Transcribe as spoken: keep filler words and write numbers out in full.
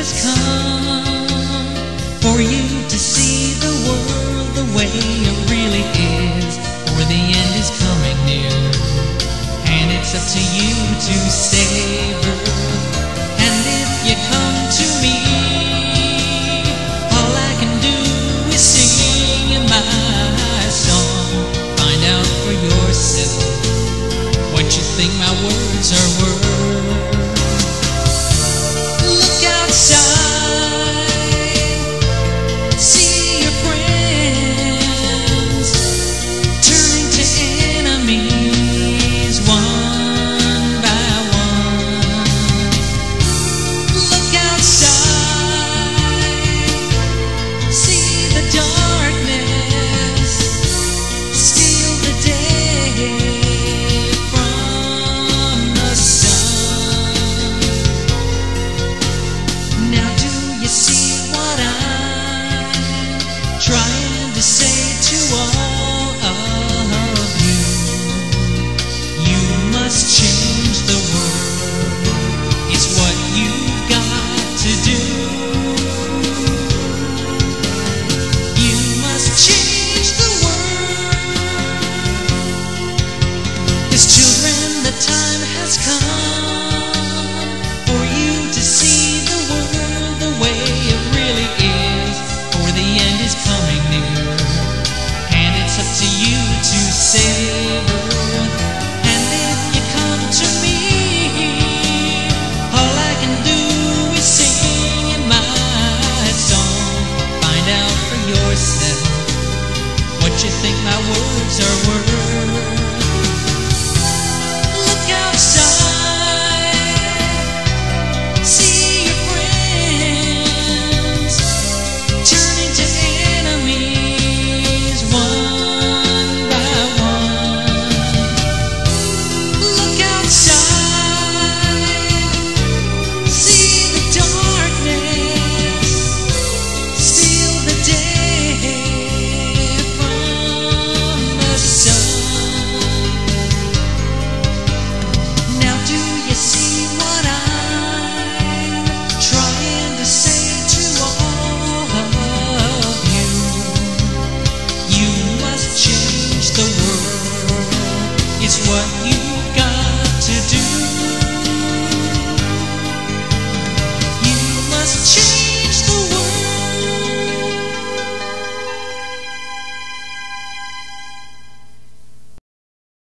has come for you to see the world the way it really is, for the end is coming near, and it's up to you to savor. And if you come to me, all I can do is sing my song. Find out for yourself what you think my words are worth. Look outside, see your friends turning to enemies one by one. Look outside, see the darkness steal the day from the sun. Now do you see what I'm trying to say to all of you? You must change the world. It's what you've got to do. You must change the world. 'Cause children, the time has come for you to see the world the way it really is, for the end is coming near, and it's up to you to savor. And if you come to me, all I can do is sing my song. Find out for yourself what you think my words are worth.